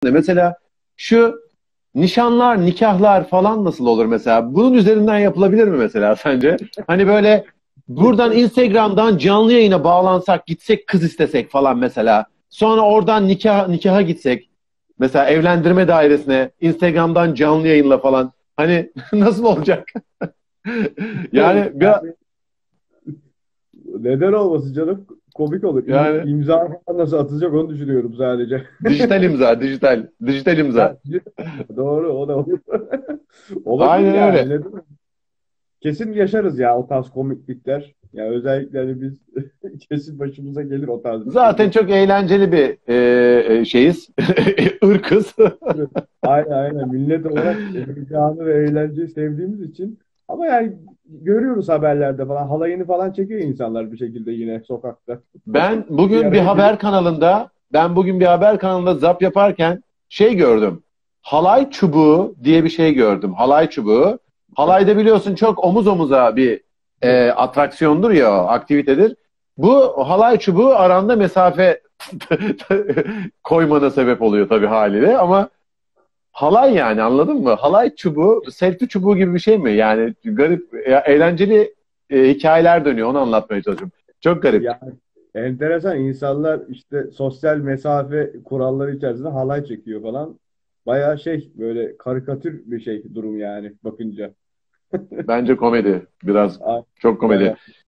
Mesela şu nişanlar, nikahlar falan nasıl olur mesela? Bunun üzerinden yapılabilir mi mesela sence? Hani böyle buradan Instagram'dan canlı yayına bağlansak, gitsek kız istesek falan mesela. Sonra oradan nikaha gitsek. Mesela evlendirme dairesine Instagram'dan canlı yayınla falan. Hani nasıl olacak? Yani bir Yani neden olmasın canım? Komik olur. yani İmza falan nasıl atacak onu düşünüyorum sadece. dijital imza, dijital imza. Ya, doğru o da olur. Olabilir Aynen yani. öyle. Neden? Kesin yaşarız ya o tarz komiklikler. Ya özellikle hani biz kesin başımıza gelir o tarz bir Zaten şeyler. çok eğlenceli bir şeyiz. Irkız. Evet. Aynen aynen. Millet olarak heyecanı ve eğlenceyi sevdiğimiz için. Ama yani görüyoruz haberlerde falan. Halayını falan çekiyor insanlar bir şekilde yine sokakta. Ben Bir bugün bir araya gelip. haber kanalında zap yaparken şey gördüm. Halay çubuğu diye bir şey gördüm. Halay çubuğu. Halayda biliyorsun çok omuz omuza bir atraksiyondur ya, aktivitedir. Bu halay çubuğu aranda mesafe koymana sebep oluyor tabii haliyle ama halay yani anladın mı? Halay çubuğu, selfie çubuğu gibi bir şey mi? Yani garip, eğlenceli hikayeler dönüyor. Onu anlatmaya çalışıyorum. Çok garip. Yani enteresan insanlar işte sosyal mesafe kuralları içerisinde halay çekiyor falan. Bayağı şey böyle karikatür bir şey durum yani bakınca. Bence komedi. Biraz çok komedi. Bayağı